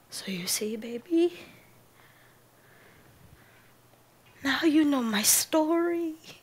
So you see, baby, now you know my story.